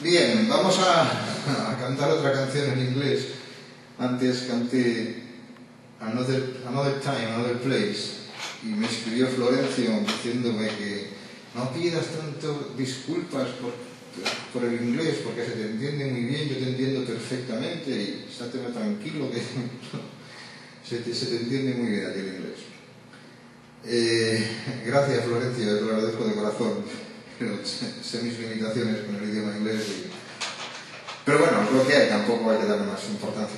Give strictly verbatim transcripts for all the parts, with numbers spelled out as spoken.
Bien, vamos a, a cantar otra canción en inglés. Antes canté Another, Another Time, Another Place, y me escribió Florencio diciéndome que no pidas tanto disculpas por, por el inglés, porque se te entiende muy bien, yo te entiendo perfectamente, y estate tranquilo que se, te, se te entiende muy bien aquí el inglés. Eh, gracias, Florencio, te lo agradezco de corazón. Pero sé mis limitaciones con el idioma inglés y... pero bueno, lo que hay, tampoco hay que darle más importancia.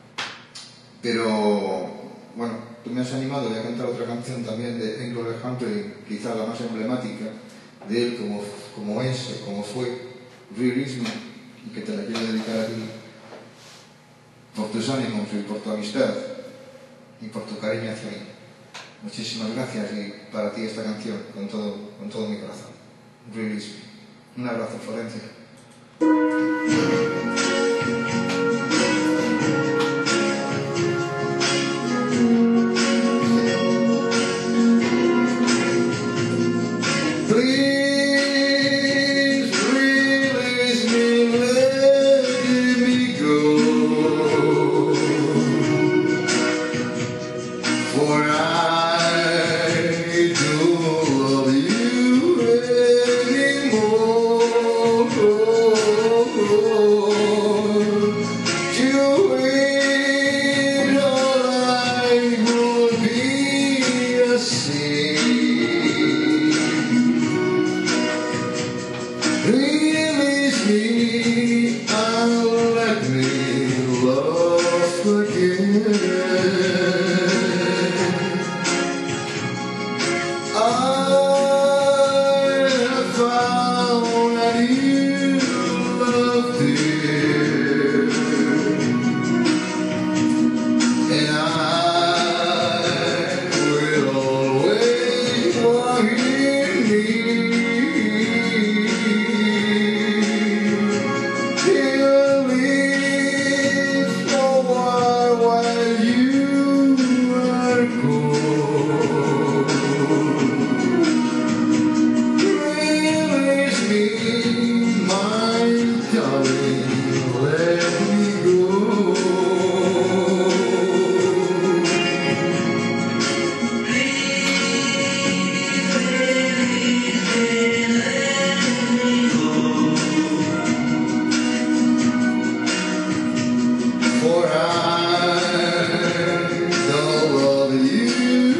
Pero bueno, tú me has animado, voy a cantar otra canción también de Englobe Humphrey, quizá la más emblemática de él como, como es, como fue, Realism, y que te la quiero dedicar a ti por tus ánimos y por tu amistad y por tu cariño hacia mí. Muchísimas gracias, y para ti esta canción con todo, con todo mi corazón. Realism. Un abrazo, Florencia. Please release me, let me go, for I don't love you. Release me and let me love again. I have found that you love dear, and I will always want you. For I don't love you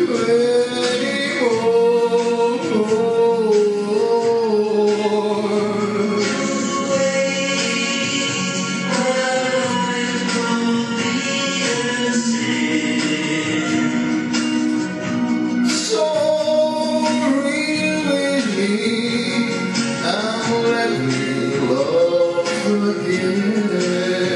anymore. So release me and let me love again.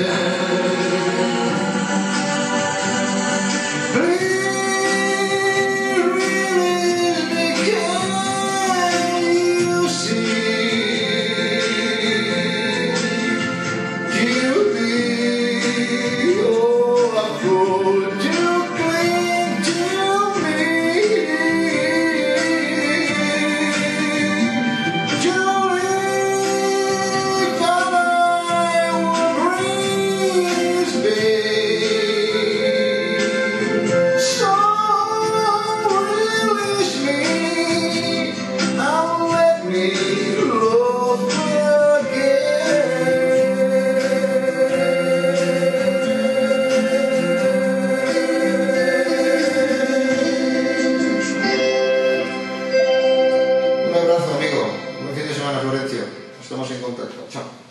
Un abrazo, amigo. Buen fin de semana, Florencio. Estamos en contacto. Chao.